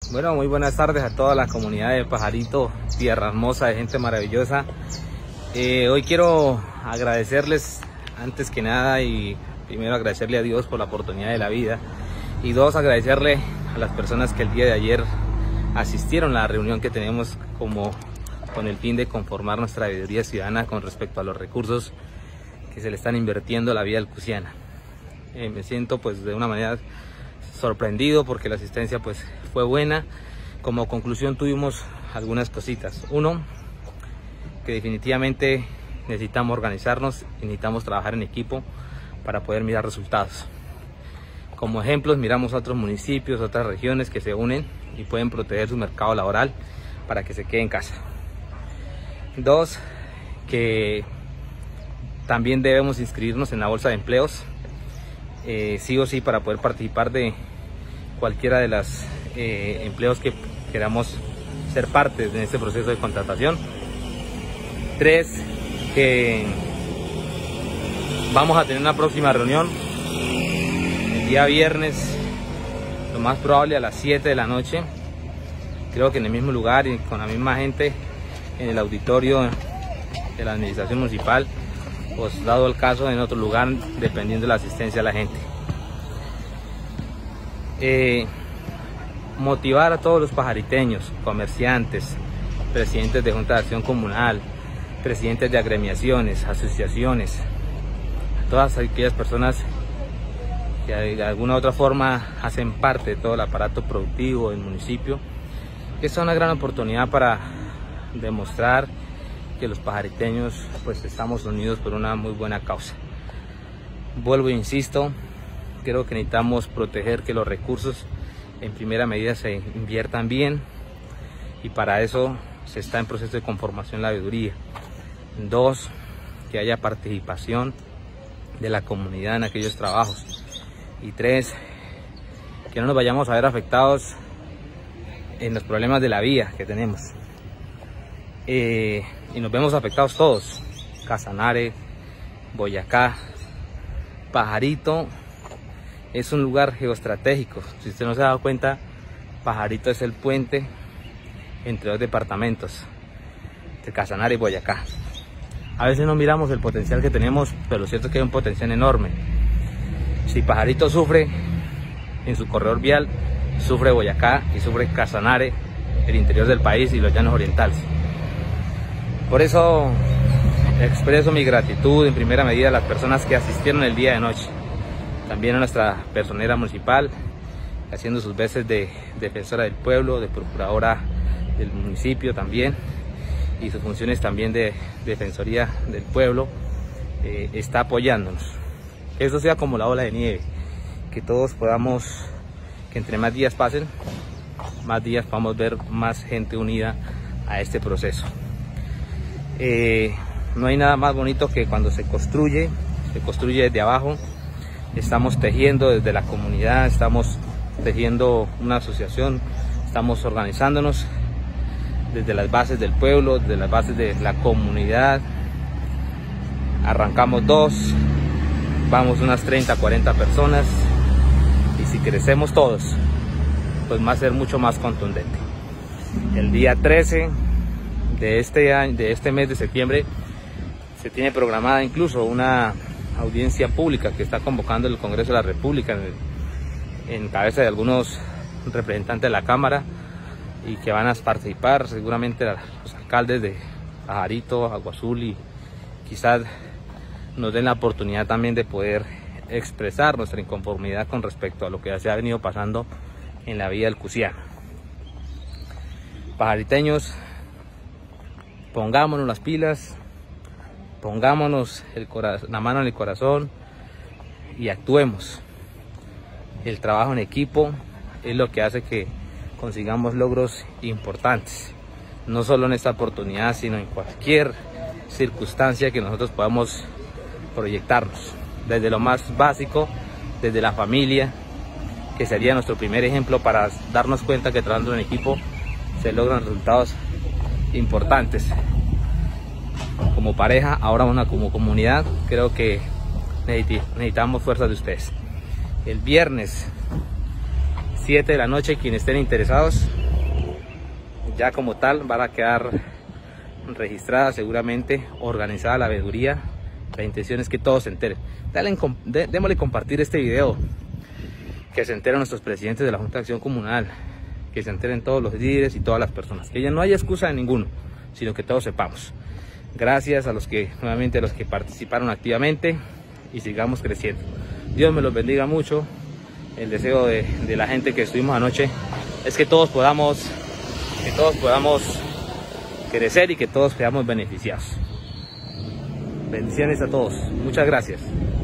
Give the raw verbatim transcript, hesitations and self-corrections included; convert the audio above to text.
Bueno, muy buenas tardes a toda la comunidad de Pajarito, tierra hermosa, de gente maravillosa. Eh, hoy quiero agradecerles antes que nada, y primero agradecerle a Dios por la oportunidad de la vida, y dos, agradecerle a las personas que el día de ayer asistieron a la reunión que tenemos como con el fin de conformar nuestra veeduría ciudadana con respecto a los recursos que se le están invirtiendo a la vía alcusiana. Eh, me siento pues de una manera sorprendido porque la asistencia pues fue buena. Como conclusión tuvimos algunas cositas. Uno, que definitivamente necesitamos organizarnos y necesitamos trabajar en equipo para poder mirar resultados. Como ejemplos miramos a otros municipios, otras regiones que se unen y pueden proteger su mercado laboral para que se quede en casa. Dos, que también debemos inscribirnos en la bolsa de empleos, eh, sí o sí, para poder participar de cualquiera de los eh, empleos que queramos ser parte de este proceso de contratación. Tres, que vamos a tener una próxima reunión el día viernes, lo más probable a las siete de la noche, creo que en el mismo lugar y con la misma gente, en el auditorio de la administración municipal, pues dado el caso en otro lugar, dependiendo de la asistencia de la gente. Eh, motivar a todos los pajariteños, comerciantes, presidentes de junta de acción comunal, presidentes de agremiaciones, asociaciones, todas aquellas personas que de alguna u otra forma hacen parte de todo el aparato productivo del municipio. Esta es una gran oportunidad para demostrar que los pajariteños pues estamos unidos por una muy buena causa. Vuelvo e insisto, creo que necesitamos proteger que los recursos en primera medida se inviertan bien, y para eso se está en proceso de conformación la veeduría. Dos, que haya participación de la comunidad en aquellos trabajos. Y tres, que no nos vayamos a ver afectados en los problemas de la vía que tenemos. Eh, y nos vemos afectados todos: Casanare, Boyacá, Pajarito. Es un lugar geoestratégico. Si usted no se ha dado cuenta, Pajarito es el puente entre dos departamentos, de Casanare y Boyacá. A veces no miramos el potencial que tenemos, pero lo cierto es que hay un potencial enorme. Si Pajarito sufre en su corredor vial, sufre Boyacá y sufre Casanare, el interior del país y los llanos orientales. Por eso expreso mi gratitud en primera medida a las personas que asistieron el día de noche. También a nuestra personera municipal, haciendo sus veces de defensora del pueblo, de procuradora del municipio también, y sus funciones también de defensoría del pueblo, eh, está apoyándonos. Eso sea como la ola de nieve, que todos podamos, que entre más días pasen, más días podamos ver más gente unida a este proceso. Eh, no hay nada más bonito que cuando se construye, se construye desde abajo. Estamos tejiendo desde la comunidad, estamos tejiendo una asociación, estamos organizándonos desde las bases del pueblo, desde las bases de la comunidad. Arrancamos dos, vamos unas treinta, cuarenta personas, y si crecemos todos, pues va a ser mucho más contundente. El día trece de este año, de este mes de septiembre, se tiene programada incluso una audiencia pública que está convocando el Congreso de la República en, en cabeza de algunos representantes de la Cámara, y que van a participar seguramente los alcaldes de Pajarito, Agua Azul, y quizás nos den la oportunidad también de poder expresar nuestra inconformidad con respecto a lo que se ha venido pasando en la vía alcusiana. Pajariteños, pongámonos las pilas, pongámonos el la mano en el corazón y actuemos. El trabajo en equipo es lo que hace que consigamos logros importantes, no solo en esta oportunidad, sino en cualquier circunstancia que nosotros podamos proyectarnos, desde lo más básico, desde la familia, que sería nuestro primer ejemplo para darnos cuenta que trabajando en equipo se logran resultados importantes. Como pareja, ahora una como comunidad, creo que necesitamos fuerzas de ustedes. El viernes siete de la noche, quienes estén interesados, Ya como tal van a quedar registrada, seguramente organizada la veeduría. La intención es que todos se enteren. Dale, dé, démosle compartir este video, que se enteren nuestros presidentes de la Junta de Acción Comunal, que se enteren todos los líderes y todas las personas, que ya no haya excusa de ninguno, sino que todos sepamos. Gracias a los que, nuevamente a los que participaron activamente, y sigamos creciendo. Dios me los bendiga mucho. El deseo de, de la gente que estuvimos anoche es que todos podamos, que todos podamos crecer y que todos seamos beneficiados. Bendiciones a todos. Muchas gracias.